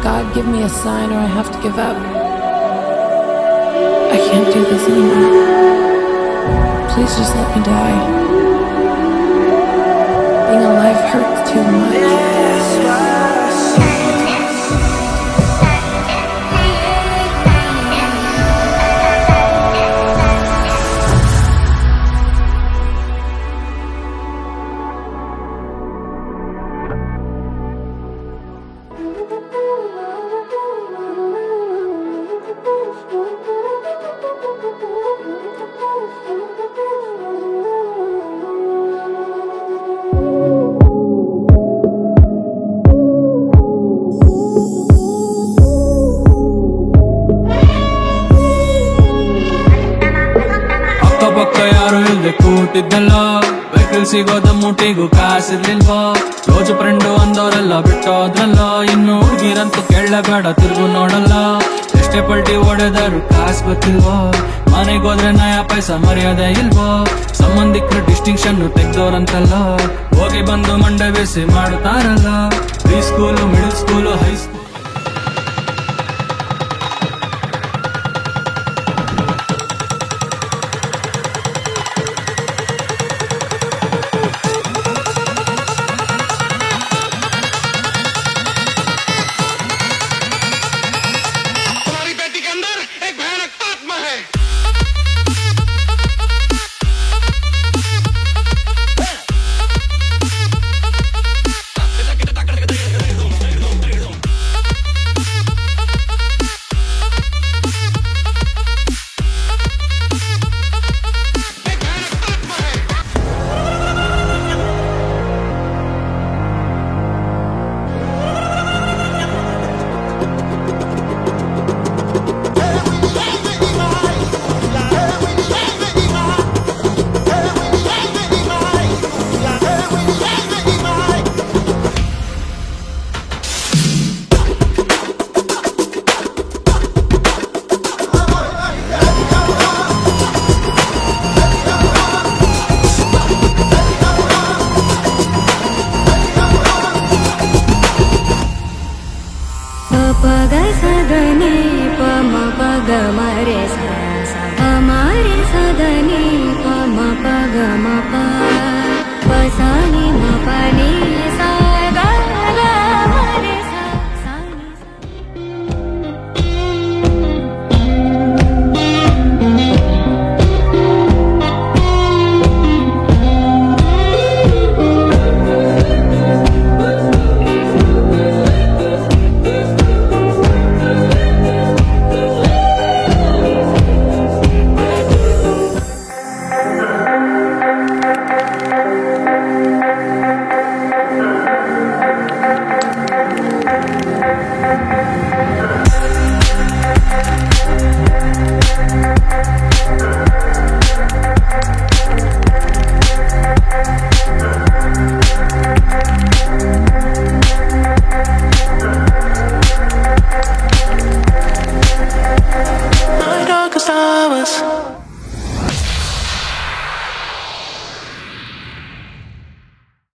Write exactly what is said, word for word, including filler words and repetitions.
God, give me a sign or I have to give up. I can't do this anymore. Please just let me die. Being alive hurts too much. ಕೂತಿದ್ದಲ್ಲ vehicle ಸಿಗೋದ ಮೂಟಿಗೂ ಕಾಸಿರ್ಲಿಲ್ವಾ close friend ಅಂದವರೆಲ್ಲ ಬಿಟ್ಟೋದ್ರಲ್ಲ ಇನ್ನು ಹುಡುಗಿರಂತೂ ಕೇಳಬೇಡ ತಿರುಗು ನೋಡಲ್ಲ ಎಷ್ಟೇ ಪಲ್ಟಿ ಹೊಡೆದರು ಕಾಸು ಗೊತ್ತಿಲ್ವೋ ಮನೆಗೋದ್ರೆ ನಯ ಪೈಸಾ ಮರ್ಯಾದೆ ಇಲ್ವೋ ಸಂಬಂಧಿಕರು ಡಿಸ್ಟಿಂಕ್ಷನ್ ತೆಗ್ದೋರಂತಲ್ಲ ಹೋಗಿ ಬಂದು ಮಂಡೆ ಬೇಸಿ ಮಾಡುತ್ತಾರಲ್ಲ ಪ್ರೀ ಸ್ಕೂಲು ಮಿಡಲ್ ಸ್ಕೂಲು ಹೈಸ್ಕೂಲ್ Pamare sadani pama pagama pa pasani